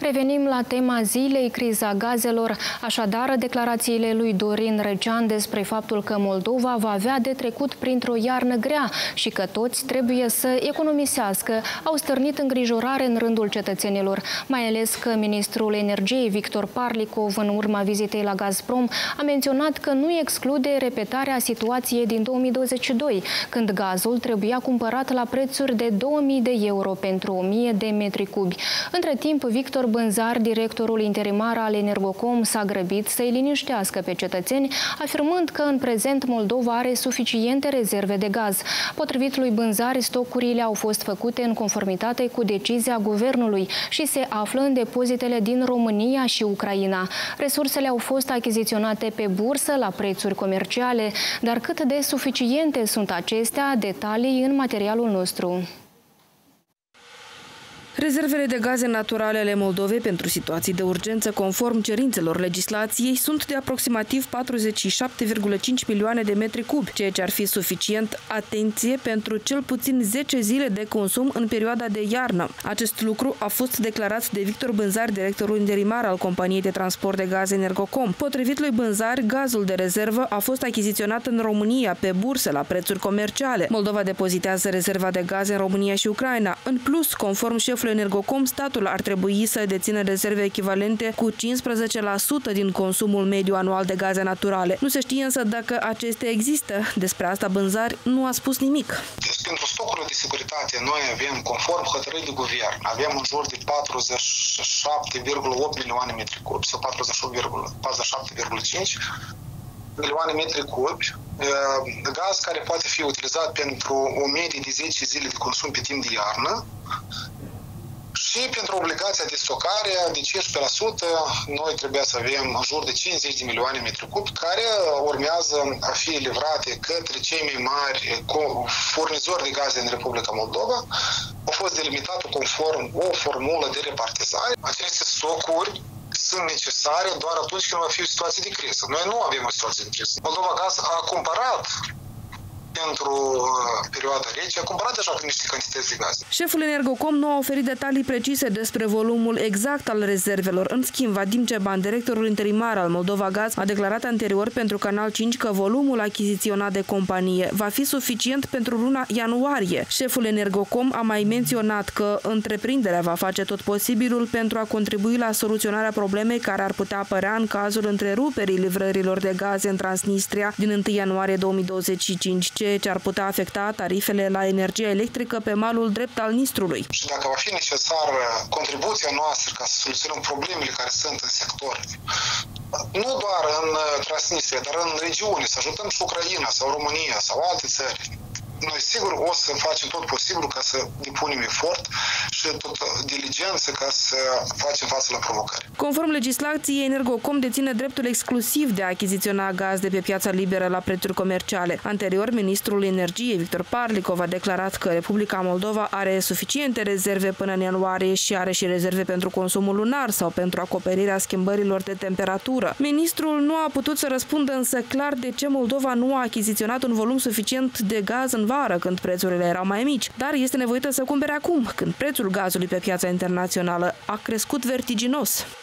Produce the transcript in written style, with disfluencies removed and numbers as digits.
Revenim la tema zilei, criza gazelor. Așadar, declarațiile lui Dorin Răcean despre faptul că Moldova va avea de trecut printr-o iarnă grea și că toți trebuie să economisească au stârnit îngrijorare în rândul cetățenilor, mai ales că ministrul energiei Victor Parlikov, în urma vizitei la Gazprom, a menționat că nu exclude repetarea situației din 2022, când gazul trebuia cumpărat la prețuri de 2000 de euro pentru 1000 de metri cubi. Între timp, Victor Bânzar, directorul interimar al Energocom, s-a grăbit să-i liniștească pe cetățeni, afirmând că în prezent Moldova are suficiente rezerve de gaz. Potrivit lui Bânzar, stocurile au fost făcute în conformitate cu decizia guvernului și se află în depozitele din România și Ucraina. Resursele au fost achiziționate pe bursă la prețuri comerciale, dar cât de suficiente sunt acestea, detalii în materialul nostru. Rezervele de gaze naturale ale Moldovei pentru situații de urgență conform cerințelor legislației sunt de aproximativ 47,5 milioane de metri cubi, ceea ce ar fi suficient, atenție, pentru cel puțin 10 zile de consum în perioada de iarnă. Acest lucru a fost declarat de Victor Bânzar, directorul interimar al companiei de transport de gaze Energocom. Potrivit lui Bânzar, gazul de rezervă a fost achiziționat în România pe bursă la prețuri comerciale. Moldova depozitează rezerva de gaze în România și Ucraina. În plus, conform șefului Energocom, statul ar trebui să dețină rezerve echivalente cu 15% din consumul mediu anual de gaze naturale. Nu se știe însă dacă acestea există. Despre asta Bânzar nu a spus nimic. Pentru stocurile de securitate noi avem, conform hotărârii de guvern, avem în jur de 47,8 milioane metri cubi sau 47,5 milioane metri cubi, gaz care poate fi utilizat pentru o medie de 10 zile de consum pe timp de iarnă și pentru obligația de stocare de 15%, noi trebuie să avem în jur de 50 de milioane metri cubi care urmează a fi livrate către cei mai mari furnizori de gaze în Republica Moldova. Au fost delimitate conform o formulă de repartizare. Aceste stocuri sunt necesare doar atunci când va fi o situație de criză. Noi nu avem o situație de criză. Moldova Gaz a cumpărat pentru perioada rece, a cumpărat deja niște cantități de gaze. Șeful Energocom nu a oferit detalii precise despre volumul exact al rezervelor. În schimb, Vadim Ceban, directorul interimar al Moldova Gaz, a declarat anterior pentru Canal 5 că volumul achiziționat de companie va fi suficient pentru luna ianuarie. Șeful Energocom a mai menționat că întreprinderea va face tot posibilul pentru a contribui la soluționarea problemei care ar putea apărea în cazul întreruperii livrărilor de gaze în Transnistria din 1 ianuarie 2025, ceea ce ar putea afecta tarifele la energia electrică pe malul drept al Nistrului. Și dacă va fi necesară contribuția noastră ca să soluționăm problemele care sunt în sector, nu doar în Transnistria, dar în regiune, să ajutăm și Ucraina sau România sau alte țări, noi sigur o să facem tot posibilul ca să depunem efort și tot diligență ca să facem față la provocări. Conform legislației, Energocom deține dreptul exclusiv de a achiziționa gaz de pe piața liberă la prețuri comerciale. Anterior, ministrul energiei Victor Parlikov a declarat că Republica Moldova are suficiente rezerve până în ianuarie și are și rezerve pentru consumul lunar sau pentru acoperirea schimbărilor de temperatură. Ministrul nu a putut să răspundă însă clar de ce Moldova nu a achiziționat un volum suficient de gaz în vară, când prețurile erau mai mici, dar este nevoită să cumpere acum, când prețul gazului pe piața internațională a crescut vertiginos.